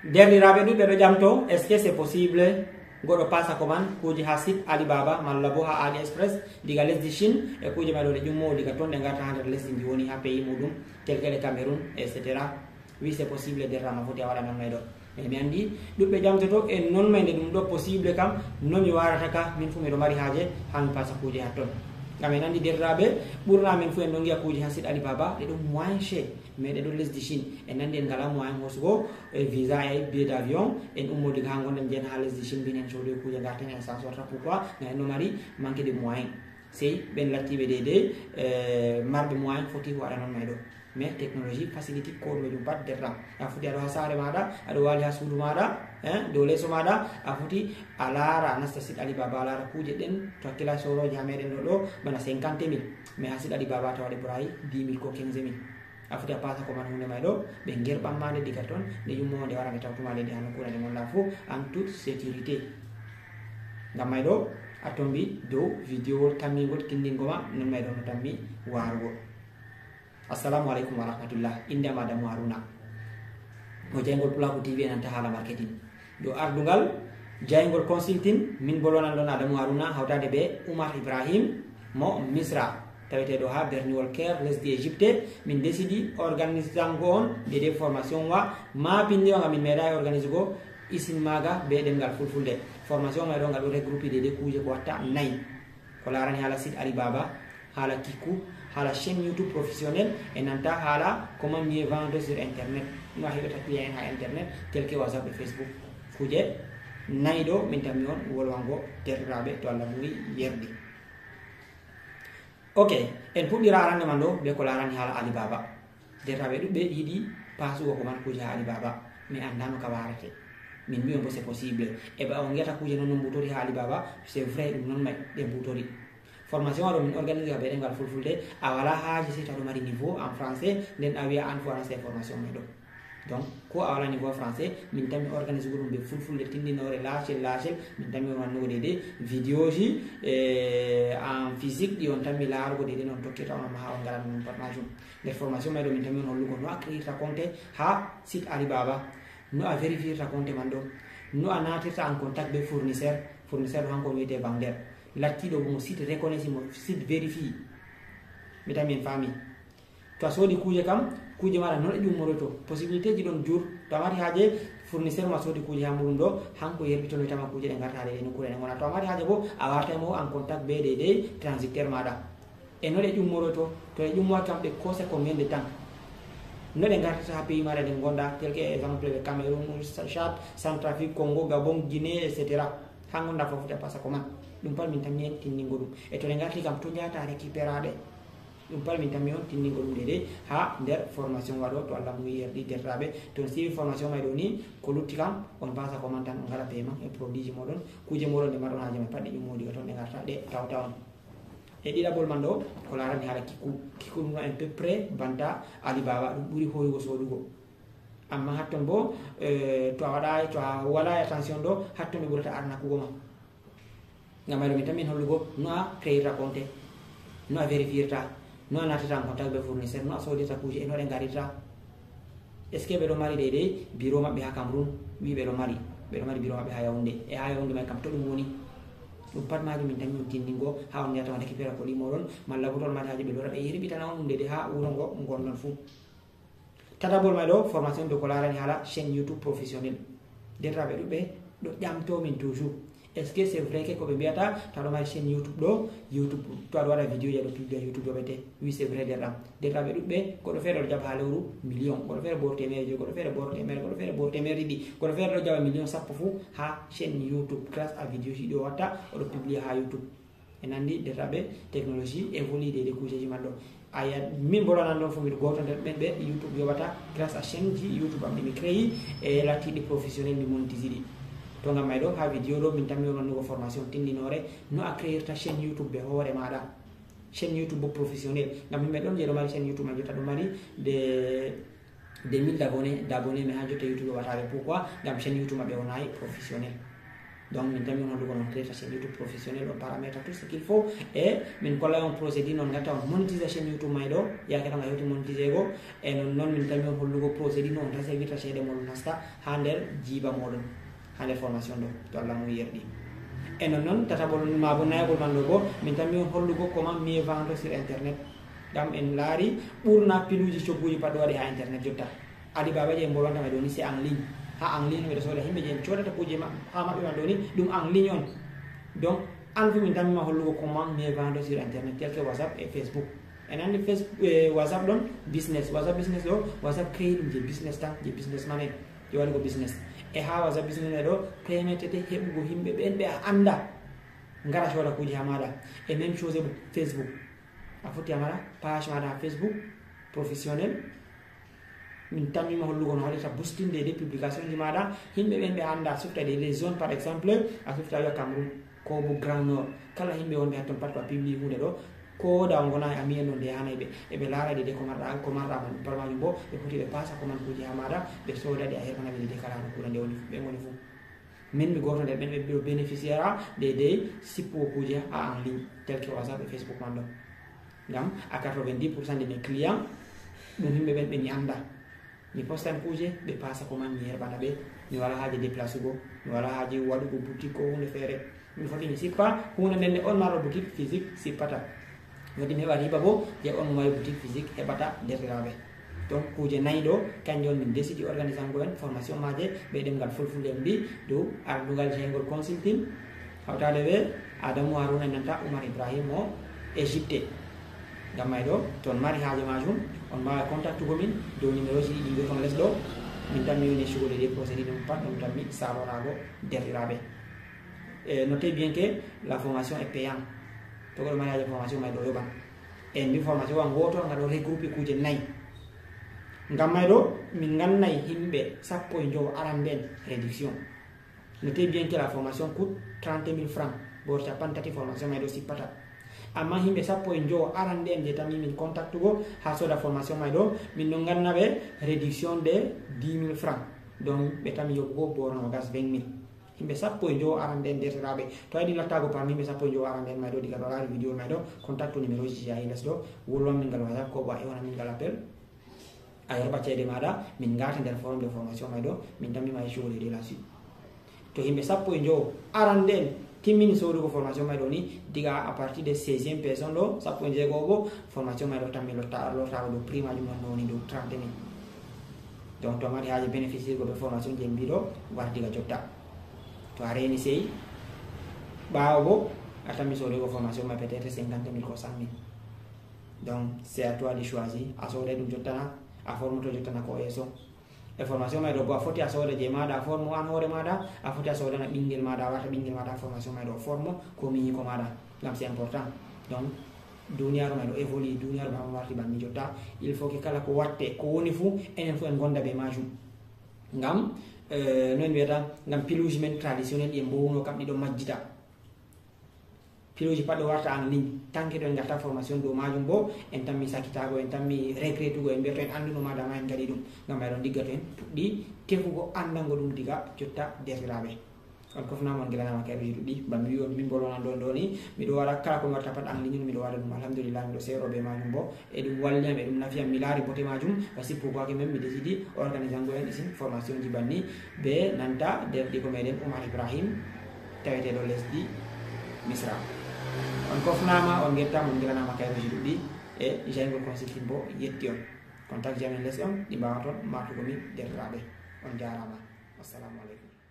derɗiraɓe ɗuɓɓe ɗo ƴamto est ce que c'est possible goɗɗo passa commande kuuje ha site Alibaba malla bo ha AliExpress diga lesdi Chine e kuuje maɗo ɗe ƴummo diga toon ɗe garta ha nder lesdi ndi woni ha pays muɗum tel que le Cameroun etc. Oui c'est possible derrama foti a waɗa non mayɗo e mi andi ɗuɓɓe ƴamtoto e non mayde ɗum ɗo possible kam nomi warata ka min fu miɗo mari haaje ha mi passa kuuje ha toon gam en andi derraɓe ɓurna men fu en ɗo giya kuuje ha site Alibaba ɗe ɗum moyen cher mais ɗe ɗo lesdi Chine en andi en ngala moyen hosugo visa e billet d' avion en ummo diga ha gonɗen jen ha lesdi Chine mbinen sodoy kuuje garten en sans sorta pourquoi ga en no mari manque de moyen sey ɓen lattiɓe dede marɓe moyen foti waɗa non mayɗo mais technologie facilité ko ɗo ɗum pat derram a foti aɗo ha saare maɗa aɗo wali ha suudu maɗa dow leeso maɗa a foti a laara a nasta site Alibaba a laara kuuje ɗen to hakkila soroje ha meɗen ɗo ɗo bana 50 000 mais ha site Alibaba tawaɗe ɓurayi 10 000 ko 15 000 a foti a passa commande hunde may ɗo ɓe gerɓanmade diga toon nde yummo nde wara nde tawtuma leydi ha nokkure nde gonɗa fo en toute sécurité ngam may ɗo a tombi dow vidéo tammigol tindingoma non may ɗo no tammi warugo. Assalamu alaikum warahmatullah. Inde am Adamu Haruna mo jaygol Pulaku TV nanta hala marketing do ardungal jaygol consulting min bolonan ɗon Adamu Haruna hawtade be Oumar Ibrahim mo Misra taweteɗo ha berniwol Caire lesdi Égypte min décidi organisango on dede formation wa ma pindi nga min meeɗa organise go isin maga be ɗemgal fulfulde formation ma ɗo ngal ɗo regroupe dede kuje ko watta 4 ko larani hala site Alibaba hala Kiku hala chaîne YouTube professionnel et nanta hala comment mieux vendre sur internet no heɓata client ha internet tel que WhatsApp et Facebook kuje 4 ɗo min tammi on wolwango derɗiraɓe to Allah muri yerdi. Ok en puɗɗira arande man ɗo ɓe ko larani hala Alibaba derɗiraɓe ɗuɓɓe yiɗi pasugo ko man kuje ha Alibaba mais andano ka warate min mbi on bo c'est possible e ɓa on guiyata kuje noon no mbutori ha Alibaba c'est vrai ɗum noon may ɗe mbutori formation aɗo min organise ka ɓe ɗengal fulfulde a wala haaji si taɗo mari niveau en français nden a wiya an fo anan formation mai ɗo donc ko a wala niveau français min tan mi organise go ɗum ɓe fulfulde tindinore lacel min tan mi wannugo dede vidéo ji en physique ɗi on tan mi laarugo dede noon tokkirta on ha on ngaran min pat majum nder formation mai ɗo min tan mi on hollugo no a créirta compte ha site Alibaba no a vérifiirta compte man ɗo no a natirta en contact be fournisseur ɗo hanko wiyete vendeur lattiɗo mo site reconnaissy mo site vérifie mi tan min faami to a soodi kuuje kam kuuje maɗa noon e ƴummoroto possibilité ji ɗon jur to a mari haaje fournisseur ma soodi kuuje ha muɗum ɗo hanko yerɓitonoytama kuuje ɗe garta ɗe nokkure ɗe gona to a mari haaje bo a wartamo en contact be de transitaire maɗa e noon e ƴummoroto to e ƴummoa kam ɗe cose combien de temps no ɗe gartata ha pays maɗa ɗe gonɗa tel que exemple ɓe Cameroun, Chad, Centrafrique, Congo, Gabon, Guinée etc. ha gonɗa fof foti a passa commande ɗum pat min tammi en tinningo ɗum e to ɗe garti kam to jata récupéraɗe ɗum pat min tammi on tinningo ɗum dede ha nder formation waɗo to Allah mu yerɗi derɗiraɓe to siwi formation may ɗo ni ko lutti kam on passa commande tan on gaɗa paiement e produit ji moɗon kuje moɗon ɗe mbaɗon haaji men pat ɗe ƴummodi ga toon ɗe garta ɗe tawta on e ɗiɗaɓol man ɗo ko larani haala kiku ɗum un peu près banta Alibaba ɗum ɓuuri hoyugo soɗugo amma hatton bo to a wala attention ɗo hatton ɓe ɓurata arnakugo ma ngam maɗo min tan min hollugo no a créirta compte no a vérifiirta no a natata en contact be fournisseur no a soodita kuje e no ɗe garirta est ce que ɓeɗo mari deyde bureau maɓɓe ha Cameroun wi ɓeɗo mari bureau maɓɓe ha Yaoundé e ha Yaoundé may kam to ɗum woni ɗum pat maji min tan min tinningo ha on jeyata on récupéra ko ɗimoɗon malla bo toon mari haji ɓe lora ɓe yerɓitana on ɗum dede ha wuro ngo gonɗon fuu tatabol may ɗo formation de ko larani haala chaîne YouTube professionnel derraɓe ɗuɓɓe ɗo ƴamto min toujours est ce que c'est vrai que ko ɓe mbiyata taɗo mari chaîne YouTube ɗo YouTube to aɗa waɗa vidéo yaɗo publia YouTube ɗo ɓete oui c'est vrai derɗam derraɓe ɗuɓɓe goɗɗo feere ɗo jaɓa ha lewru million goɗɗo feere boro temere joyi goɗɗo feere boro temere goɗɗo feere boro temere ɗiɗi goɗɗo feere ɗo jaɓa million sappo fou ha chaîne YouTube grâce à vidéo ji ɗi o watta oɗo publia ha YouTube en andi derraɓe technologie évolue de kujeji man ɗo aya min bolonan ɗon fo mbiɗo goto nder ɓen ɓe YouTube yoɓata grâce à chaîne ji YouTube am ɗi mi créi e lattiɗi professionnel mi monétise ɗi to ngam may ɗo ha vidéo ɗo min tammi wannugo formation tindinore no a créirta chaîne YouTube ɓe hoore maɗa chaîne YouTube bo professionnel ngam yimɓe ɗon je ɗo mari chaîne YouTube ma jotta ɗo mari des 1000 d'abonnés mais ha jotta YouTube yoɓataɓe pourquoi ngam chaîne YouTube maɓɓe wonayi professionnel donc min tammi on hollugo non créer chaîne YouTube professionnel on paramètre tout ce qu'il faut et min kolla on procédé non gatta on monétiser chaîne YouTube may do yakata nga hewti monétiser go e non min tammi on hollugo procédé non tase vita cede mo nasta ha nder jiba modon ha nder formation do to Allah mo yerdi et non tatabol ma bo naygol man do bo min tammi on hollugo comment mieux vendre sur internet gam en laari ɓurna piluji cogguji pat ɗo waɗi ha internet jotta Alibaba je mbolwanta ma doni c'est en ligne ha en ligne ɓeɗo soda himɓe je codata kuje ha maɓɓe man doni ɗum en ligne on donc an fu min tammima hollugo comment mieux vendre sur internet tel que WhatsApp et Facebook en andi WhatsApp ɗon business WhatsApp business ɗo WhatsApp créé ɗum je business tan je business man en je waɗi ko business e ha WhatsApp business ɗo permettete heɓugo himɓe ɓen ɓe a anda ngara soda kuje ha maɗa et même chose Facebook a foti amara page maɗa Facebook professionnel min tammima hollugo no waɗata boostinde des publications ji maɗa himɓe ɓen ɓe anda sufta des zones par exemple a sufta wiya Cameroun ko bo Grand Nord kala himɓe wonɓe hatton pat to a publie hunde ɗo ko da gona a miyen no nde hanayɓe eɓe laarade de ko marɗama par majum bo ɓe foti ɓe pasa commande kuji ha maɗa ɓe sodade a heɓanaɓe de kala nokkure nde woni ɓe goni fou min mi goto nder ɓen ɓe bénéficiaire de sippugo kuje ha en ligne tel que WhatsApp et Facebook man ɗo ngam à 90% de mes clients ɗum himɓe ɓen ɓe mi anda mi postan kuje ɓe pasa commande mi herbana ɓe mi wala haaji déplace go mi wala haaji waɗugo boutique ko hunde feere min foti mi sippa hunde nden on maɗo boutique physique sippata wodi mi heɓa riba bo je on mari boutique physique heɓata derɗiraɓe donc kuje nayi ɗo kanjum on min décidi organisation en formation maje ɓe ɗemgal fulfulde en mbi dow ardugal jeygol consulting hawtade ɓe Adamou Harouna nanta Oumar Ibrahim o Égypte ngam may ɗo toon mari haaje majum on mbawa contact gomin dow numéro ji ɗiɗo ton less ɗo min tan mi woni sugode des procédés ɗum pat ɗum tan mi salorago derɗiraɓe notez bien que la formation est payante to goɗo mari haaje formation may ɗo yoɓan e mbi formation wa goto nga ɗo regroupe kuje nayyi ngam may ɗo min gannayi himɓe 15 aran nden réduction notez bien que la formation coûte 30 000 francs bo capantati formation may ɗo sippata amma himɓe 15 aran nden je tami min contact go ha soda formation may ɗo min ɗo gannaɓe réduction de 10 000 francs donc ɓe tami yoɓugo borno gas 20 000 himɓe 15 aran nden dertiraɓe to yiɗi lattago parmi himɓe 15 aran nden may ɗo diga ɗo laari vidéo may ɗo contact numéro ji yahi less ɗo wurwan min ngal WhatsApp ko bo a ewna min ngal appel a yerɓa ceede maɗa min gata nder forum de formation may ɗo min tammima e jour de la suite to himɓe 15 aran nden timmini sodugo formation may ɗo ni diga à partir de 16e personne ɗo 16 bo formation may ɗo tammi lottago ɗo prix majum non woni dow 30 000 donc to mari haaji bénéficier go ɓe formation je mbiɗo war diga jotta to a reni sey ɓawo bo a tammi sodugo formation may peut être 50 000 ko 100 000 donc c'est à toi de choisir a soday ɗum jottana a forme to jottana ko yesso e formation may ɗo bo a foti a sooda je maɗa a forme an hoore maɗa a foti a soodana ɓinguel maɗa a warta ɓinguel maɗa formation may ɗo forme ko miñi ko maɗa ngam c'est important donc duniyaru may ɗo évolue duniyaru may on warti banni jotta il faut que kala ko watte ko woni fou enen fo en gonda ɓe majum ngam no en wiyata ngam piluji men traditionnel ɗi e mbowno kam ɗiɗo majjita piluji pat ɗo warta en ligne tant que ɗo en garta formation dow majum bo en tammi sakitago en tammi regrettugo en mbiyata en anduno madama en gaɗi ɗum ngam mayɗon digga to en puɗɗi tefugo andango ɗum diga jotta dertiraɓe on kofnama on guelanama kaɓeji ɗuɗɗi bambi wi on min bolwonan ɗon ɗo ni miɗo waɗa kala ko warta pat en ligne miɗo waɗa ɗum alhamdulillah miɗo seeroɓe majum bo e ɗum walliam e ɗum nafiyam mi laari bote majum ba sippugoake men mi décidi organisation en isin formation ji banni ɓe nanta derɗi ko meɗen Oumar Ibrahim taweteɗo lesdi Misra on kofnama on guettama on guelanama kaɓeji ɗuɗɗi e jaygol consulting bo yetti on contact jamen less on ɗi mbawa toon martugomin dertiraɓe on jarama assalamu aleykum